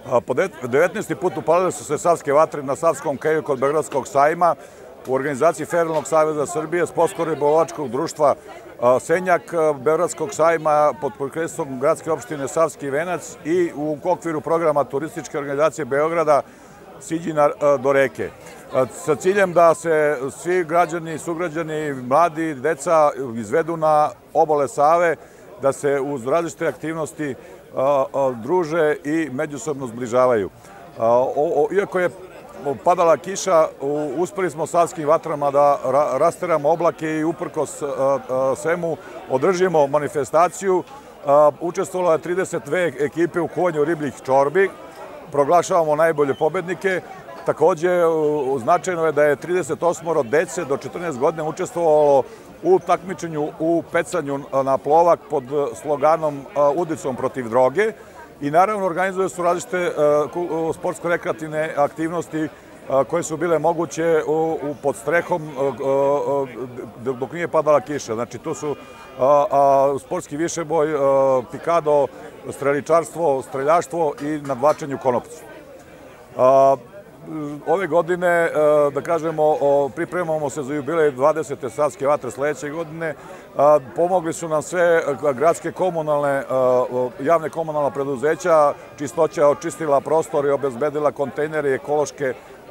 Po 19. put upalile su se savske vatre na Savskom keju kod Beogradskog sajma u organizaciji Federalnog saveza Srbije, Sportsko-ribolovačkog društva Senjak, Beogradskog sajma pod pokroviteljstvom gradske opštine Savski Venac i u okviru programa turističke organizacije Beograda Siđina do reke. Sa ciljem da se svi građani, sugrađani, mladi, deca izvedu na obale Save, da se uz različite aktivnosti druže i međusobno zbližavaju. Iako je padala kiša, uspeli smo savskim vatrama da rasteramo oblake i uprkos svemu održimo manifestaciju. Učestvovalo je 32 ekipe u kovanju ribljih čorbi. Proglašavamo najbolje pobednike. Takođe, značajno je da je 38 dece do 14 godina učestvovalo u takmičenju u pecanju na plovak pod sloganom Udicom protiv droge i naravno organizuju su različite sportsko-rekreativne aktivnosti koje su bile moguće pod strehom dok nije padala kiša. Znači, tu su sportski višeboj, pikado, streličarstvo, streljaštvo i nadvlačenje u konopcu. Ove godine, da kažemo, pripremamo se za jubilej 20. savske vatre sledeće godine. Pomogli su nam sve gradske komunalne, javne komunalna preduzeća. Čistoća očistila prostor i obezbedila kontejnere i ekološke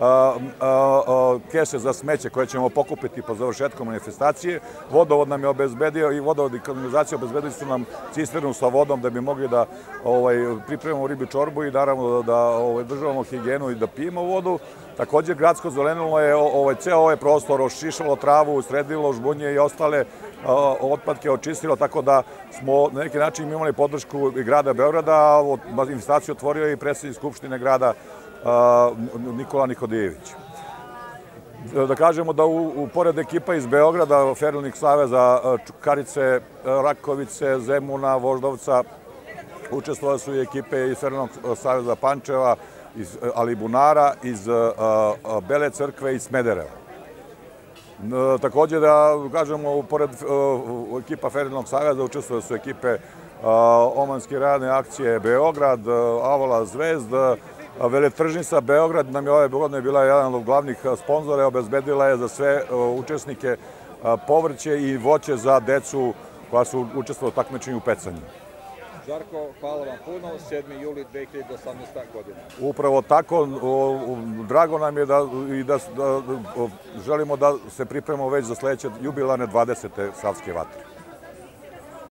kese za smeće koje ćemo pokupiti po završetku manifestacije. Vodovod nam je obezbedio i vodovod i kanalizacija obezbedili su nam cisternu sa vodom da bi mogli da pripremamo riblju čorbu i naravno da državamo higijenu i da pijemo vodu. Također, gradsko zelenilo je ceo ovaj prostor ošišalo travu, sredilo žbunje i ostale otpadke očistilo, tako da smo na neki način imali podršku i grada Beograda. Manifestaciju otvorio i predsednik Skupštine grada Nikola Nikodijević. Da kažemo da pored ekipa iz Beograda, Federalnih saveza Čukarice, Rakovice, Zemuna, Voždovca, učestvovale su i ekipe iz Federalnog saveza Pančeva, iz Alibunara, iz Bele Crkve i Smedereva. Takođe da kažemo, pored ekipa Federalnog saveza učestvovale su ekipe Omanske radne akcije Beograd, Avola Zvezd, Veletržnica Beograd nam je ove godine bila jedan od glavnih sponzora i obezbedila je za sve učesnike povrće i voće za decu koja su učestvovala u takmičenju u pecanju. Žarko, hvala vam puno. 7. juli 2018. godina. Upravo tako. Drago nam je da želimo da se pripremimo već za sledeće jubilarne 20. savske vatre.